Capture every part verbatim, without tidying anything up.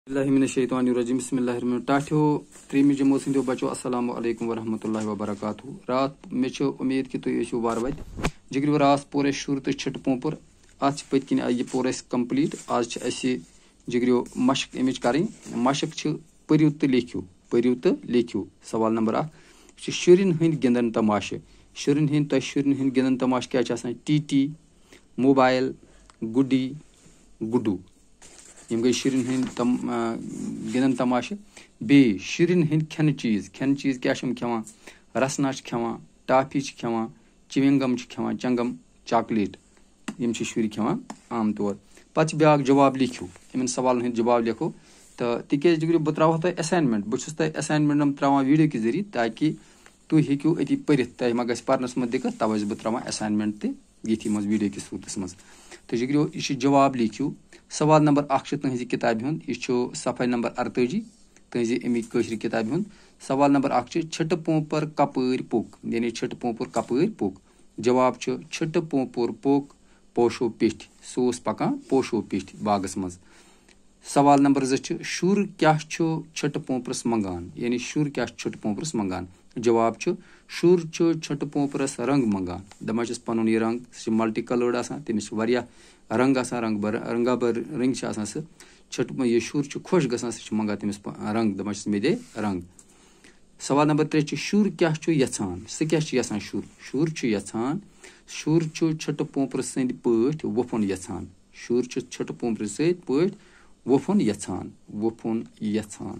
बिस्मिल्लाहिर्रहमानिर्रहीम बिस्मिल्लाहिर्रहमानिर्रहीम टाठ्यो त्रेमि जमात हिंदो बच्चो अस्सलाम वालेकुम वरहमतुल्लाहि वबरकातुहू। रात मे उम्मीद कि तुम ٲسِو बार वत जिगरियो रात पोर अस शुर तो छट पोंपुर अत पत किन यह पोर अस कंप्लीट आज अस जिगरियो मशक अमिच करें मशक पर्यु तो लेखियो पर्यु तो लेखियो। सवाल नंबर अख शुरन हंद गिंदन तमाश शुरन हंद तुम शुरन हंद गिंदन तमाश क्या T T mobile Guddi Guddu यम गई शुरन हंद तम गिंदन तमाश बे शुरन हंद खेन चीज खेन चीज क्या खेवान रसना खेवान टाफी खेवान चिविंगम खेवान चंगम चॉकलेट यम शुर खेवान आम तौर पत ब्या जवाब लिखो इन सवाल हंद जवाब लिखो तो तिकेज डिग्री बह त्रा तुम असाइनमेंट बहुत तुम असाइनमेंट त्रा वीडियो के जरिए ताकि तुम हेकू अति पढ़ित तुम मा गस परनस मज दिक्कत तवे बह त्रा असाइनमेंट तथी मज वीडियो कि सूरत मज तो जिगरियो यह जवाब लिखियो। सवाल नंबर अख तुहज किताब हूँ यह सफ़ा नंबर अरतजी तुहज अमिक कशर किताब हूँ। सवाल नंबर अख छट पोंपर कपर पोक यानी छट पोंपुर कपर पोक जवाब छट पोंपुर पोक पोशो पेठ सोस पकान पोशो पेठ बागस मज। सवाल नंबर जो शुर क्या छट पोंपरस मंगान यानी शुर क्या छट पोंपरस मंगान जवाब शुर छट पोंपरस रंग मंगान दपान पन यह रंग सह मल्टी कलर्ड आसान तमिस रंग आसान रंग बर रंगा बर रंग सह छट यह शुर खुश गसान सह मंगान तमिस रंग दपान मे दे रंग। सवाल नंबर त्रे शुर क्या यछान सह क्या यछान शुर शुर यछान शुर छट पोंपर सद पट वोफुन यछान शुर छट पोंपर सद पट वोफुन यछान वोफुन यछान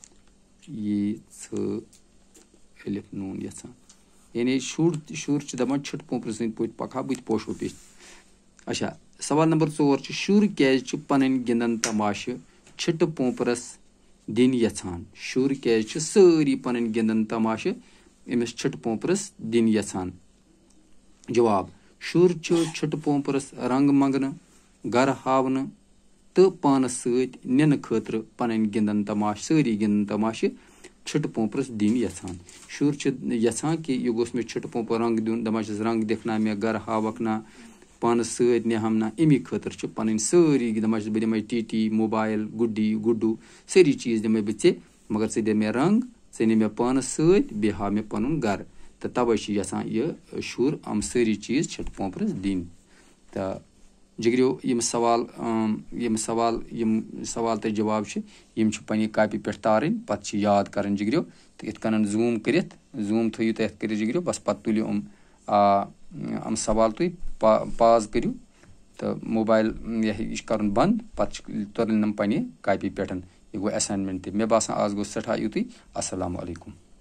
ये अलिफ नून यछान यानी शुर शुर दपान छट पोंपर सद पट पका बह पोशो पेश। अच्छा सवाल नंबर चोर शुर क्या पन गिंदन तमाश छट पोंपरस दिन यछान शुर क्या सारी पन गिंदन तमाश अमिस छट पोंपरस दिन यछान जवाब शुर छट पोंपरस रंग मंगन गर हावन तो पानस सत निन खतर पन गिंदन तमाश सारी गिंदन तमाश छट पोंपरस दिन यछान शुर यछान कि यह गोस मे छट पोंपर रंग दिन दपान रंग दिखना मे गर हावक ना पानस सत निहम ना अमी खतर पन सारी दपान बह दिमे T T mobile Guddi Guddu सारी चीज दिमे बह ऐ मगर ऐ दे मे रंग ऐ नी मे पानस सत बे हा मे पन गर तो तवे यहां यह शुर अम सारी चीज छट पोंपरस दिन। तो जिगरियो यम सवाल यम सवाल यम सवाल तो जवाब यम पन्ने कापी पे तारन पत याद कर जिगरियो तो इत कन जूम कर जूम थो तो कर जिगरियो बस पत तुलियो अम अम सवाल तुम पा पाज करू तो मोबाइल यह कर बंद पत तुल पन्ने कापी पे यह गो असाइनमेंट मे बासान आज गो सठा युत। अस्सलाम वालेकुम।